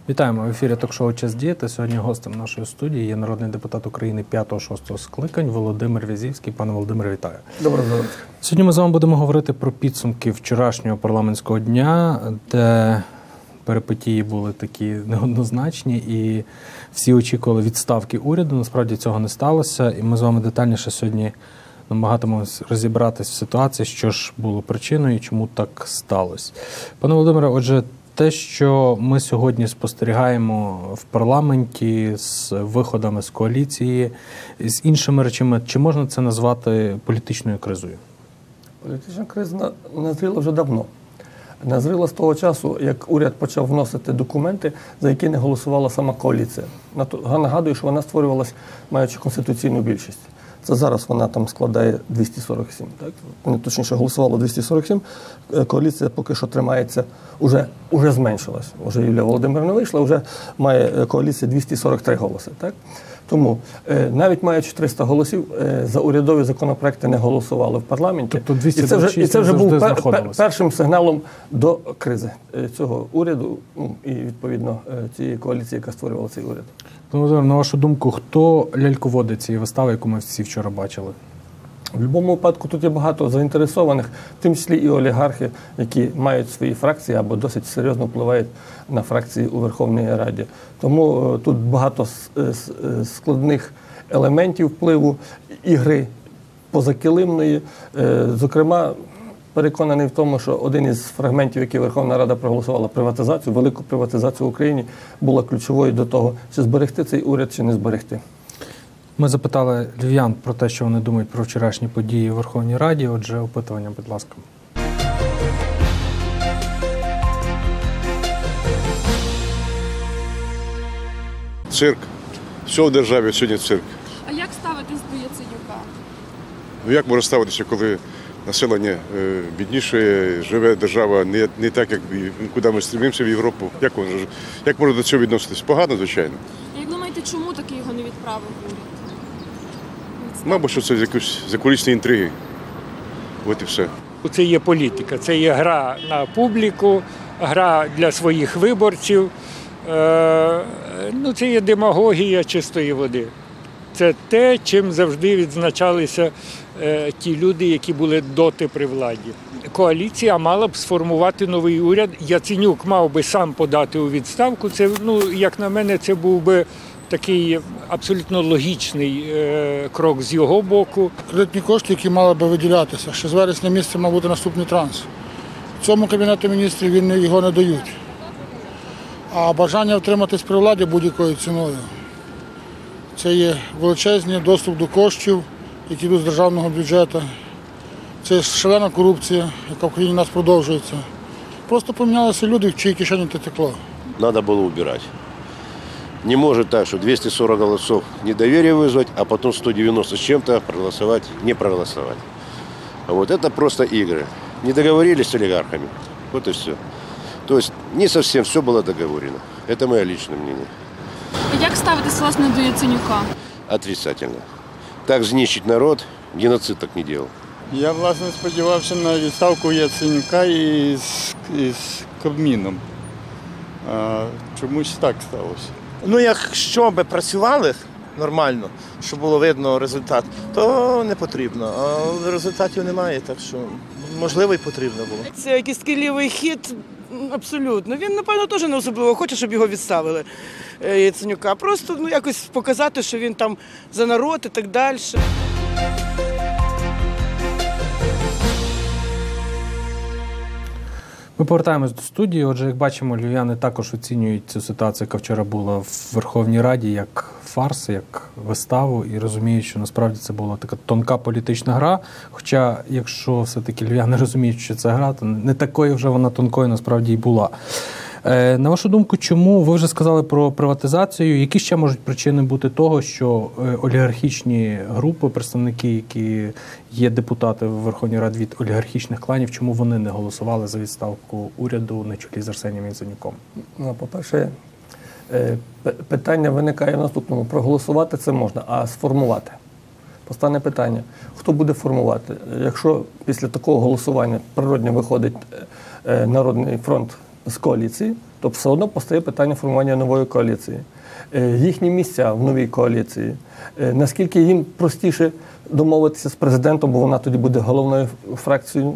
Вітаємо! В ефірі ток-шоу «Час діяти». Сьогодні гостем нашої студії є народний депутат України 5-6 скликань Володимир Вязівський. Пане Володимире, вітаю! Доброго здоров'я! Сьогодні ми з вами будемо говорити про підсумки вчорашнього парламентського дня, де перипетії були такі неоднозначні і всі очікували відставки уряду. Насправді цього не сталося. І ми з вами детальніше сьогодні намагатимемося розібратися в ситуації, що ж було причиною і чому так сталося. Пане Володимире, отже, те, що ми сьогодні спостерігаємо в парламенті з виходами з коаліції, з іншими речами, чи можна це назвати політичною кризою? Політична криза назріла вже давно. Назріла з того часу, як уряд почав вносити документи, за які не голосувала сама коаліція. Нагадую, що вона створювалась, маючи конституційну більшість. Це зараз вона там складає 247, так? Точніше, голосувало 247, коаліція поки що тримається, уже зменшилась. Уже Юлія Володимирівна вийшла, вже має коаліція 243 голоси, так? Тому, навіть маючи 300 голосів, за урядові законопроекти не голосували в парламенті. Тобто 226 і це вже був знаходилося. першим сигналом до кризи цього уряду і, відповідно, цієї коаліції, яка створювала цей уряд. На вашу думку, хто ляльководить цієї вистави, яку ми всі вчора бачили? В будь-якому випадку тут є багато заінтересованих, в тому числі і олігархи, які мають свої фракції або досить серйозно впливають на фракції у Верховній Раді. Тому тут багато складних елементів впливу, ігри позакилимної. Зокрема, переконаний в тому, що один із фрагментів, який Верховна Рада проголосувала, приватизацію, велику приватизацію в Україні, була ключовою до того, чи зберегти цей уряд, чи не зберегти. Ми запитали львів'ян про те, що вони думають про вчорашні події у Верховній Раді. Отже, опитування, будь ласка. Цирк. Все в державі сьогодні цирк. А як ставитись до Яценюка? Ну як можна ставитися, коли населення бідніше, живе держава не так, куди ми стремимося в Європу? Як можна до цього відноситись? Погано, звичайно. Як думаєте, чому таки його не відправив уряд? Мабуть, що це якісь закулісні інтриги. От і все. Це є політика, це є гра на публіку, гра для своїх виборців. Це є демагогія чистої води. Це те, чим завжди відзначалися ті люди, які були доти при владі. Коаліція мала б сформувати новий уряд. Яценюк мав би сам подати у відставку. Це, як на мене, це був би такий абсолютно логічний крок з його боку. Кредитні кошти, які мали би виділятися. Ще з вересня місяця мав бути наступний транс. В цьому Кабінету міністрів його не дають. А бажання втриматись при владі будь-якою ціною. Це є величезний доступ до коштів, які йдуть з державного бюджету. Це шалена корупція, яка в країні у нас продовжується. Просто помінялися люди, в чиї кишені те текло. Надо было убирать. Не может так, что 240 голосов недоверия вызвать, а потом 190 с чем-то проголосовать, не проголосовать. Вот это просто игры. Не договорились с олигархами. Вот и все. То есть не совсем все было договорено. Это мое личное мнение. А як ставитись, власне, до Яценюка? Отрицательно. Так знищить народ, геноцид так не делал. Я, власне, сподівався на відставку Яценюка із Кабміном. Чомусь так сталося. Якщо би працювали нормально, щоб було видно результат, то не потрібно. А результатів немає, так що, можливо, і потрібно було. Це якийсь кілівий хід, абсолютно. Він, напевно, теж не особливо хоче, щоб його відставили, Яценюка. Просто якось показати, що він там за народ і так далі. Ми повертаємось до студії. Отже, як бачимо, львів'яни також оцінюють цю ситуацію, яка вчора була в Верховній Раді, як фарс, як виставу, і розуміють, що насправді це була така тонка політична гра. Хоча, якщо все-таки львів'яни розуміють, що це гра, то не такою вже вона тонкою насправді і була. На вашу думку, чому, ви вже сказали про приватизацію, які ще можуть причини бути того, що олігархічні групи, представники, які є депутати в Верховній Раді від олігархічних кланів, чому вони не голосували за відставку уряду на чолі з Арсенієм Яценюком? По-перше, питання виникає в наступному. Проголосувати це можна, а сформувати? Постане питання, хто буде формувати? Якщо після такого голосування природньо виходить Народний фронт з коаліції, то все одно постає питання формування нової коаліції. Їхні місця в новій коаліції. Наскільки їм простіше домовитися з президентом, бо вона тоді буде головною фракцією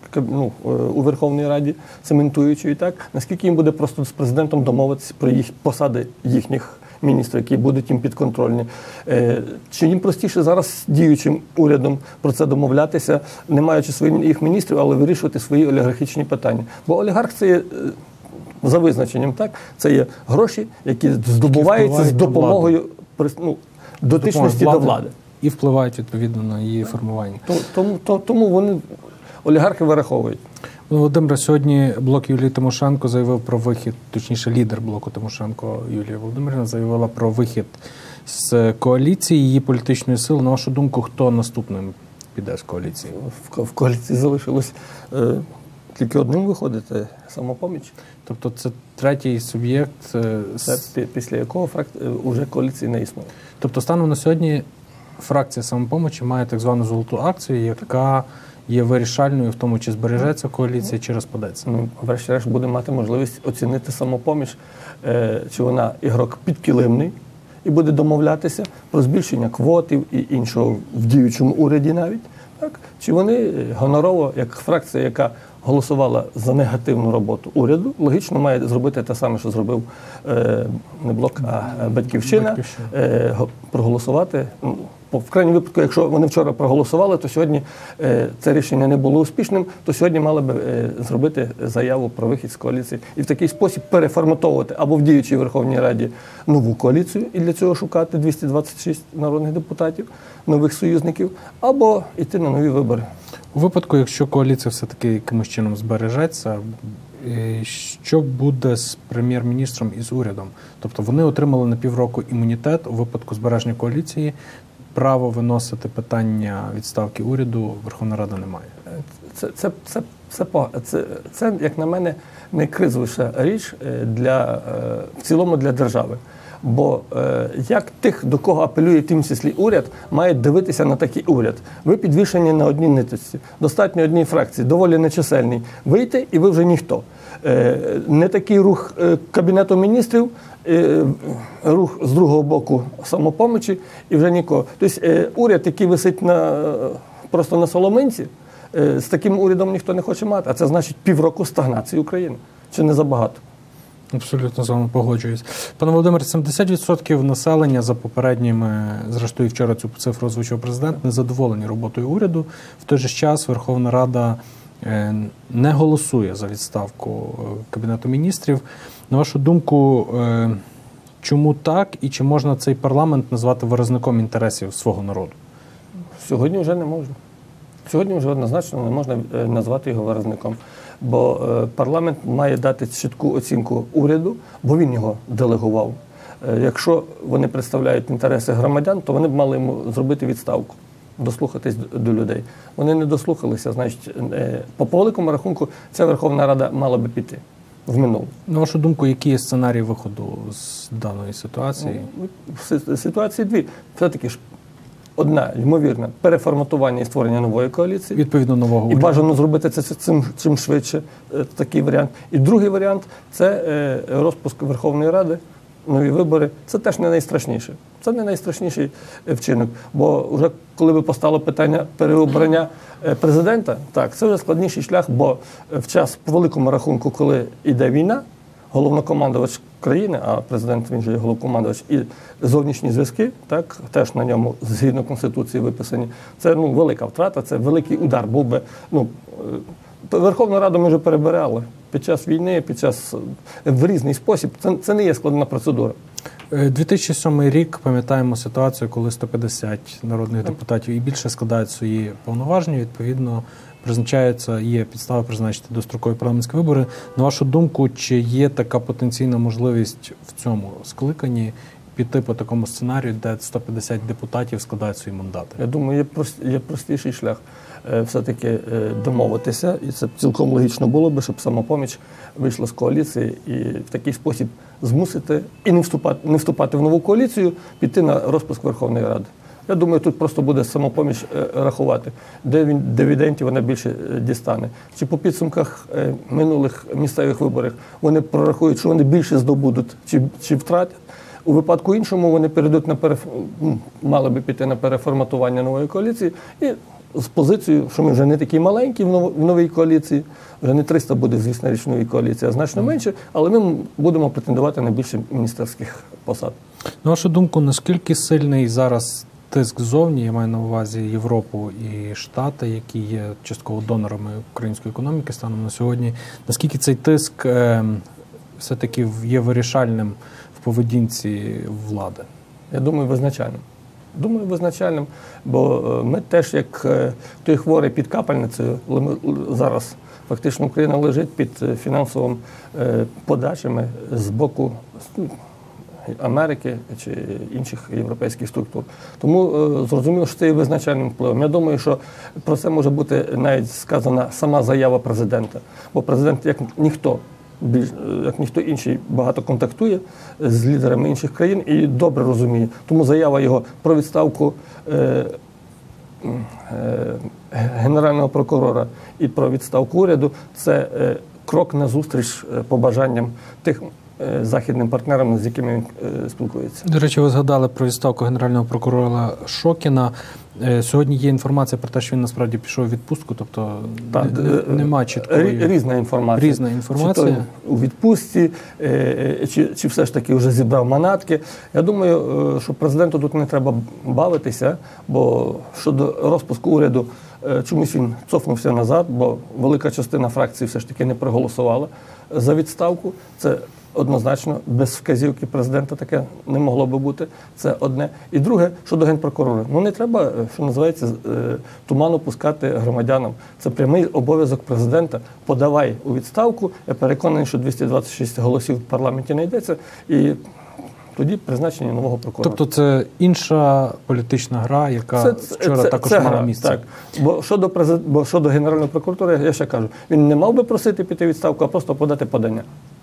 у Верховній Раді, цементуючою, так? Наскільки їм буде просто з президентом домовитися про посади їхніх міністрів, які будуть їм підконтрольні. Чи їм простіше зараз з діючим урядом про це домовлятися, не маючи своїх міністрів, але вирішувати свої олігархічні питання? Бо олігарх – це є, за визначенням, так, це є гроші, які здобуваються з допомогою дотичності до влади. І впливають, відповідно, на її формування. Тому вони, олігархи, вираховують. Володимир, сьогодні блок Юлії Тимошенко заявив про вихід, точніше лідер блоку Тимошенко Юлія Володимирівна заявила про вихід з коаліції, її політичної сили. На вашу думку, хто наступним піде з коаліції? В коаліції залишилось тільки одним виходити – «Самопоміч». Тобто це третій суб'єкт, після якого вже коаліції не існує. Тобто станом на сьогодні фракція «Самопомочі» має так звану золоту акцію, яка є вирішальною в тому, чи збережеться коаліція, чи розпадеться. Врешті-решт буде мати можливість оцінити «Самопоміч», чи вона ігрок підкилимний і буде домовлятися про збільшення квотів і іншого в діючому уряді навіть. Так? Чи вони гонорово, як фракція, яка голосувала за негативну роботу уряду, логічно має зробити те саме, що зробив не блок, а «Батьківщина», проголосувати. В крайньому випадку, якщо вони вчора проголосували, то сьогодні це рішення не було успішним, то сьогодні мали б зробити заяву про вихід з коаліції і в такий спосіб переформатовувати або в діючій Верховній Раді нову коаліцію і для цього шукати 226 народних депутатів, нових союзників, або йти на нові вибори. У випадку, якщо коаліція все-таки якимось чином збережеться, що буде з прем'єр-міністром і з урядом? Тобто вони отримали на півроку імунітет у випадку збереження коаліції, право виносити питання відставки уряду Верховна Рада не має. Це, як на мене, найкризовіша річ в цілому для держави. Бо як тих, до кого апелює в тім числі уряд, мають дивитися на такий уряд. Ви підвішені на одній ниточці, достатньо одній фракції, доволі нечисельній. Вийти і ви вже ніхто. Не такий рух Кабінету міністрів, рух з другого боку «Самопомочі» і вже нікого. Тобто уряд, який висить просто на соломинці, з таким урядом ніхто не хоче мати. А це значить півроку стагнації України. Чи не забагато? Абсолютно з вами погоджуюсь. Пане Володимире, 70% населення за попередніми, зрештою вчора цю цифру озвучив президент, незадоволені роботою уряду. В той же час Верховна Рада не голосує за відставку Кабінету міністрів. На вашу думку, чому так і чи можна цей парламент назвати виразником інтересів свого народу? Сьогодні вже не можна. Сьогодні вже однозначно не можна назвати його виразником. Бо парламент має дати чітку оцінку уряду, бо він його делегував. Якщо вони представляють інтереси громадян, то вони б мали йому зробити відставку, дослухатись до людей. Вони не дослухалися, значить, по великому рахунку ця Верховна Рада мала би піти в минуле. На вашу думку, які є сценарії виходу з даної ситуації? Ситуації дві. Все-таки ж одна, ймовірна, переформатування і створення нової коаліції. Відповідно, нового уряду. І бажано зробити це чим швидше, такий варіант. І другий варіант – це розпуск Верховної Ради, нові вибори. Це теж не найстрашніше. Це не найстрашніший вчинок. Бо вже коли би постало питання переобрання президента, так, це вже складніший шлях, бо в час, по великому рахунку, коли йде війна, головнокомандувач країни, а президент, він же є головнокомандувач, і зовнішні зв'язки, так, теж на ньому, згідно Конституції, виписані. Це велика втрата, це великий удар. Був би, Верховну Раду ми вже перебирали під час війни, в різний спосіб. Це не є складна процедура. 2007 рік, пам'ятаємо ситуацію, коли 150 народних депутатів і більше складають свої повноваження, відповідно, є підстава призначити дострокові парламентські вибори. На вашу думку, чи є така потенційна можливість в цьому скликанні піти по такому сценарію, де 150 депутатів складають свої мандати? Я думаю, є простіший шлях все-таки домовитися, і це цілком логічно було би, щоб «Самопоміч» вийшла з коаліції і в такий спосіб змусити і не вступати в нову коаліцію, піти на розпуск Верховної Ради. Я думаю, тут просто буде самопоміч рахувати, де дивідендів вона більше дістане. Чи по підсумках минулих місцевих виборів вони прорахують, що вони більше здобудуть, чи втратять. У випадку іншому вони перейдуть мали би піти на переформатування нової коаліції і з позицією, що ми вже не такі маленькі в новій коаліції, вже не 300 буде, звісно, річ новій коаліції, а значно менше, але ми будемо претендувати на більше міністерських посад. На вашу думку, наскільки сильний зараз тиск ззовні, я маю на увазі Європу і Штати, які є частково донорами української економіки станом на сьогодні, наскільки цей тиск все-таки є вирішальним в поведінці влади? Я думаю, визначальним. Думаю, визначальним, бо ми теж, як той хворий під капельницею, зараз фактично Україна лежить під фінансовими подачами з боку Америки чи інших європейських структур. Тому зрозуміло, що це є визначальним впливом. Я думаю, що про це може бути навіть сказана сама заява президента. Бо президент, як ніхто інший, багато контактує з лідерами інших країн і добре розуміє. Тому заява його про відставку Генерального прокурора і про відставку уряду – це крок назустріч побажанням тих західним партнерам, з якими він спілкується. До речі, ви згадали про відставку Генерального прокурора Шокіна. Сьогодні є інформація про те, що він насправді пішов у відпустку, тобто нема чіткої... Різна інформація. Різна інформація. Чи то у відпустці, чи все ж таки вже зібрав манатки. Я думаю, що президенту тут не треба бавитися, бо щодо розпуску уряду чомусь він цофнувся назад, бо велика частина фракції все ж таки не проголосувала за відставку. Це однозначно, без вказівки президента таке не могло би бути. Це одне. І друге, щодо Генпрокурора. Не треба, що називається, туману пускати громадянам. Це прямий обов'язок президента. Подавай у відставку. Я переконаний, що 226 голосів в парламенті знайдеться. І тоді призначення нового прокурора. Тобто це інша політична гра, яка вчора також мала місце. Так. Бо щодо Генеральної прокуратури, я ще кажу, він не мав би просити піти у відставку, а просто подати подання.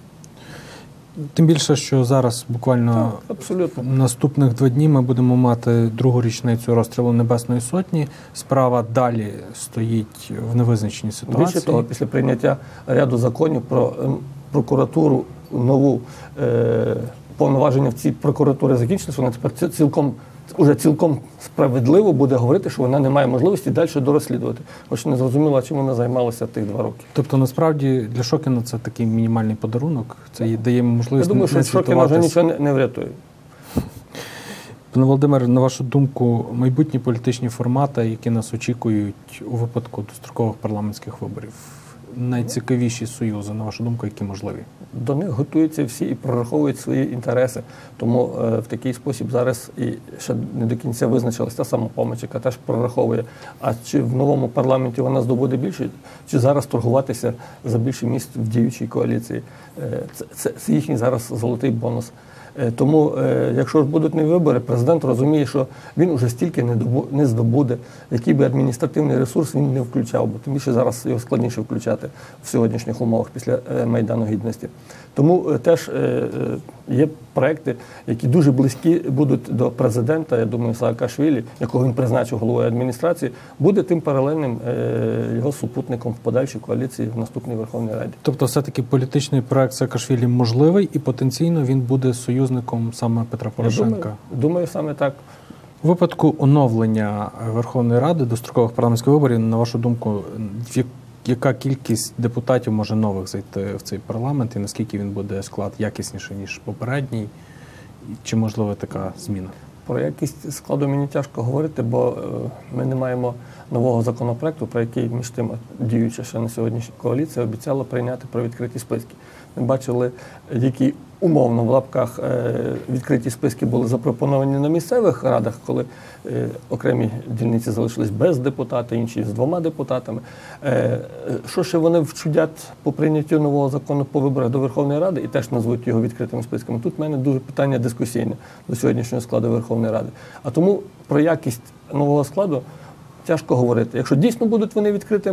Тим більше, що зараз буквально наступних 2 дні ми будемо мати другу річницю розстрілу Небесної Сотні. Справа далі стоїть в невизначеній ситуації. Більше того, після прийняття ряду законів про прокуратуру нову, повноваження в цій прокуратурі закінчилися, вона тепер цілком справедливо буде говорити, що вона не має можливості далі дорозслідувати. Хоч не зрозуміло, чим вона займалася тих 2 роки. Тобто, насправді, для Шокіна це такий мінімальний подарунок. Це дає можливість... Я думаю, що Шокіна вже нічого не врятує. Пане Володимире, на вашу думку, майбутні політичні формати, які нас очікують у випадку дострокових парламентських виборів, найцікавіші союзи, на вашу думку, які можливі? До них готуються всі і прораховують свої інтереси. Тому в такий спосіб зараз і ще не до кінця визначилась та самопоміч, яка теж прораховує. А чи в новому парламенті вона здобуде більше, чи зараз торгуватися за більше місць в діючій коаліції. Це їхній зараз золотий бонус. Тому, якщо ж будуть нові вибори, президент розуміє, що він уже стільки не здобуде, який би адміністративний ресурс він не включав, бо тим більше зараз його складніше включати в сьогоднішніх умовах після Майдану Гідності. Тому теж є проекти, які дуже близькі будуть до президента, я думаю, Саакашвілі, якого він призначив головою адміністрації, буде тим паралельним його супутником в подальшій коаліції в наступній Верховній Раді. Тобто все-таки політичний проект Саакашвілі можливий і потенційно він буде союзником саме Петра Порошенка? Думаю, саме так. У випадку оновлення Верховної Ради, дострокових парламентських виборів, на вашу думку, яка кількість депутатів може нових зайти в цей парламент і наскільки він буде склад якісніший, ніж попередній? Чи можлива така зміна? Про якість складу мені тяжко говорити, бо ми не маємо нового законопроекту, про який між тим діюча ще на сьогоднішній коаліція обіцяла прийняти про відкриті списки. Ми бачили, які умовно в лапках відкриті списки були запропоновані на місцевих радах, коли окремі дільниці залишились без депутата, інші з 2 депутатами. Що ще вони вчудять по прийняттю нового закону по виборах до Верховної Ради і теж назвуть його відкритими списками? Тут в мене дуже питання дискусійне до сьогоднішнього складу Верховної Ради. А тому про якість нового складу тяжко говорити. Якщо дійсно будуть вони відкритими,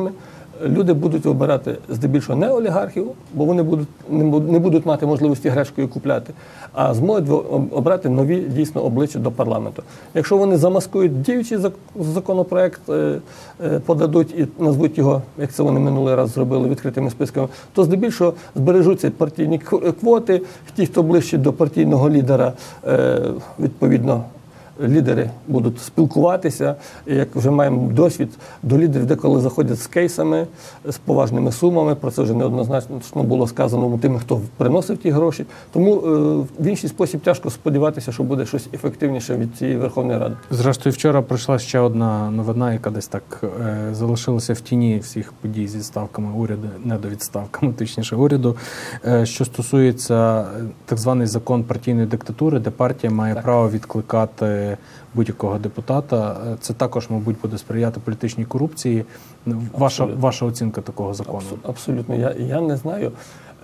люди будуть обирати здебільшого не олігархів, бо вони не будуть мати можливості гречкою купляти, а зможуть обрати нові дійсно обличчя до парламенту. Якщо вони замаскують діючий законопроект, подадуть і назвуть його, як це вони минулий раз зробили, відкритими списками, то здебільшого збережуться партійні квоти, ті, хто ближче до партійного лідера, відповідно, лідери будуть спілкуватися, і, як вже маємо досвід, до лідерів деколи заходять з кейсами, з поважними сумами, про це вже неоднозначно було сказано тими, хто приносив ті гроші. Тому в інший спосіб тяжко сподіватися, що буде щось ефективніше від цієї Верховної Ради. Зрештою, вчора прийшла ще одна новина, яка десь так залишилася в тіні всіх подій зі ставками уряду, недовідставками, точніше, уряду, що стосується так званий закон партійної диктатури, де партія має право відкликати будь-якого депутата. Це також, мабуть, буде сприяти політичній корупції. Ваша оцінка такого закону? Абсолютно. Я не знаю,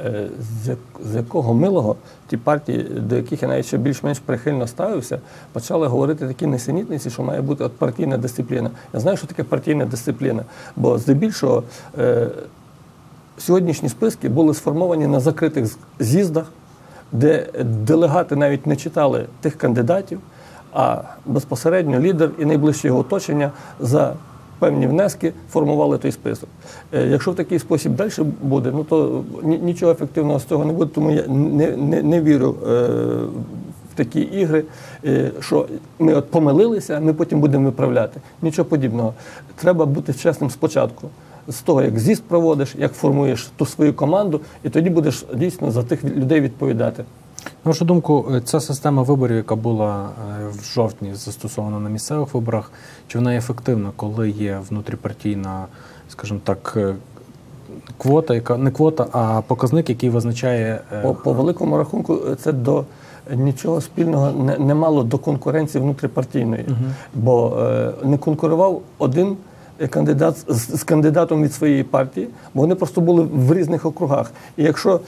з якого милого ті партії, до яких я навіть ще більш-менш прихильно ставився, почали говорити такі несенітниці, що має бути партійна дисципліна. Я знаю, що таке партійна дисципліна, бо здебільшого сьогоднішні списки були сформовані на закритих з'їздах, де делегати навіть не читали тих кандидатів, а безпосередньо лідер і найближче його оточення за певні внески формували той список. Якщо в такий спосіб далі буде, то нічого ефективного з цього не буде, тому я не вірю в такі ігри, що ми от помилилися, ми потім будемо виправляти. Нічого подібного. Треба бути чесним спочатку. З того, як з'їзд проводиш, як формуєш ту свою команду, і тоді будеш дійсно за тих людей відповідати. На вашу думку, ця система виборів, яка була в жовтні застосована на місцевих виборах, чи вона ефективна, коли є внутріпартійна, скажімо так, квота, яка не квота, а показник, який визначає... По великому рахунку це до нічого спільного не мало до конкуренції внутріпартійної, бо не конкурував один кандидат з кандидатом від своєї партії, бо вони просто були в різних округах. І якщо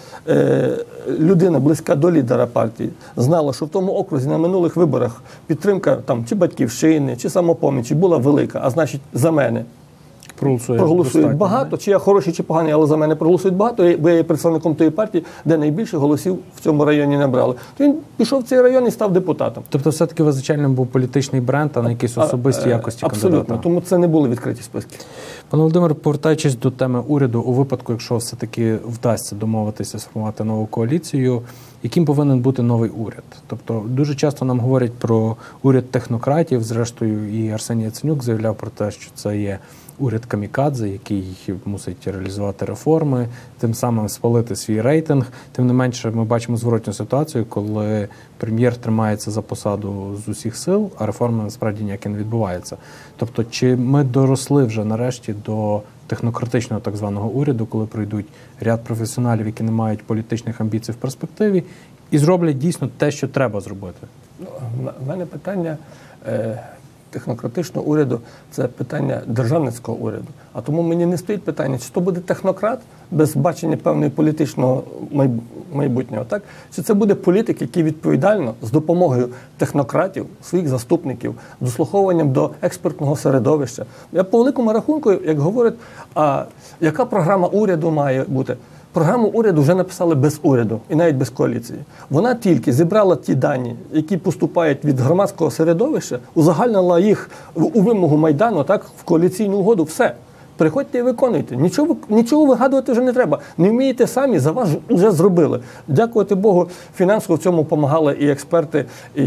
людина близька до лідера партії знала, що в тому окрузі на минулих виборах підтримка там, чи Батьківщини, чи Самопомічі була велика, а значить за мене проголосують багато, чи я хороший, чи поганий, але за мене проголосують багато, бо я є представником тої партії, де найбільше голосів в цьому районі набрали. То він пішов в цей район і став депутатом. Тобто все-таки визначальним був політичний бренд, а не якісь особисті якості кандидата? Абсолютно, тому це не були відкриті списки. Пане Володимире, повертаючись до теми уряду, у випадку, якщо все-таки вдасться домовитися, сформувати нову коаліцію, яким повинен бути новий уряд? Тобто дуже часто нам говорять про уряд технократів, зрештою і Арсеній Яценюк заявляв про те, що це є уряд камікадзе, який мусить реалізувати реформи, тим самим спалити свій рейтинг. Тим не менше, ми бачимо зворотню ситуацію, коли прем'єр тримається за посаду з усіх сил, а реформи насправді ніякі не відбуваються. Тобто, чи ми доросли вже нарешті до технократичного так званого уряду, коли прийдуть ряд професіоналів, які не мають політичних амбіцій в перспективі, і зроблять дійсно те, що треба зробити? В мене питання технократичного уряду – це питання державницького уряду. А тому мені не стоїть питання, чи то буде технократ без бачення певної політичного майбутнього, так? Чи це буде політик, який відповідально з допомогою технократів, своїх заступників, дослуховуванням до експертного середовища. Я по великому рахунку, як говорять, а яка програма уряду має бути? Програму уряду вже написали без уряду і навіть без коаліції. Вона тільки зібрала ті дані, які поступають від громадського середовища, узагальнила їх у вимогу Майдану, так, в коаліційну угоду, все. Приходьте і виконуйте. Нічого вигадувати вже не треба. Не вмієте самі, за вас вже зробили. Дякувати Богу, фінансово в цьому допомагали і експерти,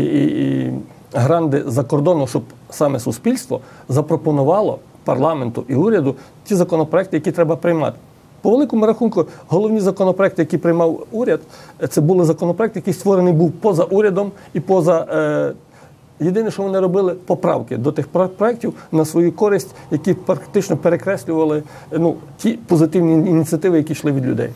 і гранди за кордону, щоб саме суспільство запропонувало парламенту і уряду ті законопроекти, які треба приймати. По великому рахунку, головні законопроекти, які приймав уряд, це були законопроекти, який створений був поза урядом і поза... Єдине, що вони робили, поправки до тих проєктів на свою користь, які практично перекреслювали ті позитивні ініціативи, які йшли від людей.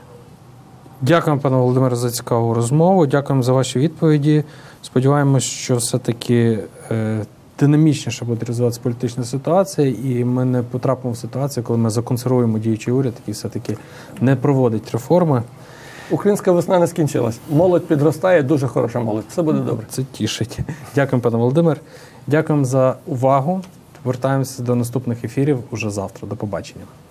Дякуємо, пане Володимире, за цікаву розмову. Дякуємо за ваші відповіді. Сподіваємось, що все-таки динамічніше буде розвиватися політична ситуація, і ми не потрапимо в ситуацію, коли ми законсервуємо діючий уряд, який все-таки не проводить реформи. Українська весна не скінчилась. Молодь підростає, дуже хороша молодь. Все буде добре. Це тішить. Дякуємо, пане Володимир. Дякуємо за увагу. Повертаємося до наступних ефірів уже завтра. До побачення.